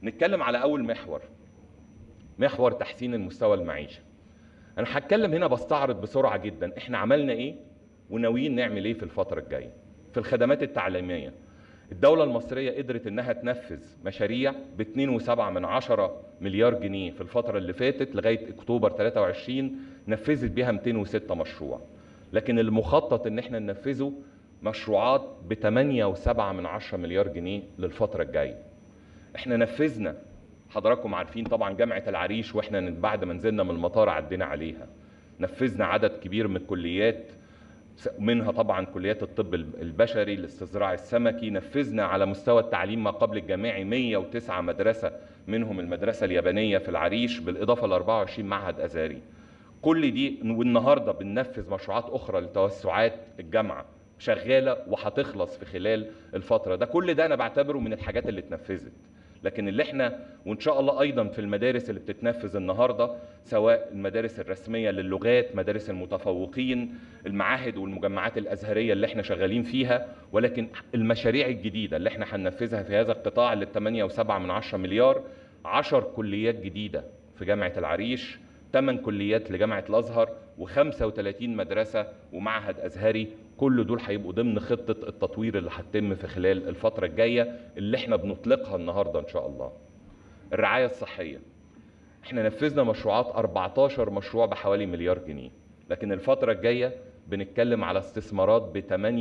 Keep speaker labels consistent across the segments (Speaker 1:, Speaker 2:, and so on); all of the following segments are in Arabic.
Speaker 1: نتكلم على أول محور تحسين المستوى المعيشي. أنا هتكلم هنا بستعرض بسرعة جدا إحنا عملنا إيه وناويين نعمل إيه في الفترة الجاية. في الخدمات التعليمية الدولة المصرية قدرت إنها تنفذ مشاريع ب 2.7 مليار جنيه في الفترة اللي فاتت لغاية أكتوبر 23 نفذت بيها 206 مشروع، لكن المخطط إن إحنا ننفذه مشروعات ب 8.7 مليار جنيه للفترة الجاية. إحنا نفذنا، حضراتكم عارفين طبعا جامعة العريش واحنا بعد ما نزلنا من المطار عدينا عليها، نفذنا عدد كبير من الكليات منها طبعا كليات الطب البشري، الاستزراع السمكي، نفذنا على مستوى التعليم ما قبل الجامعي 109 مدرسة منهم المدرسة اليابانية في العريش بالإضافة ل 24 معهد أزهري. كل دي والنهارده بننفذ مشروعات أخرى لتوسعات الجامعة شغالة وهتخلص في خلال الفترة ده. كل ده أنا بعتبره من الحاجات اللي اتنفذت، لكن اللي احنا وان شاء الله ايضا في المدارس اللي بتتنفذ النهارده سواء المدارس الرسميه للغات، مدارس المتفوقين، المعاهد والمجمعات الازهريه اللي احنا شغالين فيها، ولكن المشاريع الجديده اللي احنا هننفذها في هذا القطاع اللي 8.7 مليار، 10 كليات جديده في جامعه العريش، 8 كليات لجامعه الازهر، و35 مدرسه ومعهد ازهري. كل دول هيبقوا ضمن خطة التطوير اللي هتتم في خلال الفترة الجاية اللي احنا بنطلقها النهاردة ان شاء الله. الرعاية الصحية احنا نفذنا مشروعات 14 مشروع بحوالي مليار جنيه، لكن الفترة الجاية بنتكلم على استثمارات ب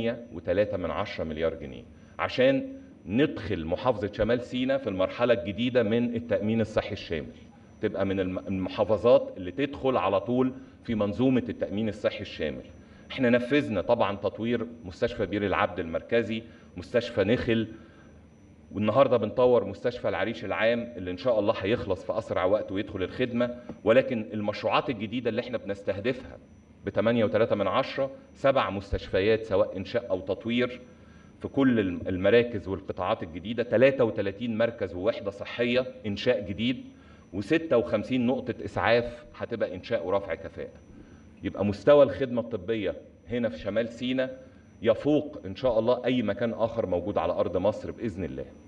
Speaker 1: 8.3 مليار جنيه عشان ندخل محافظة شمال سيناء في المرحلة الجديدة من التأمين الصحي الشامل، تبقى من المحافظات اللي تدخل على طول في منظومة التأمين الصحي الشامل. احنا نفذنا طبعا تطوير مستشفى بير العبد المركزي، مستشفى نخل، والنهارده بنطور مستشفى العريش العام اللي ان شاء الله هيخلص في اسرع وقت ويدخل الخدمه. ولكن المشروعات الجديده اللي احنا بنستهدفها ب 8.3 7 مستشفيات سواء انشاء او تطوير في كل المراكز والقطاعات الجديده، 33 مركز ووحده صحيه انشاء جديد، و56 نقطه اسعاف هتبقى انشاء ورفع كفاءه. يبقى مستوى الخدمة الطبية هنا في شمال سيناء يفوق إن شاء الله أي مكان آخر موجود على أرض مصر بإذن الله.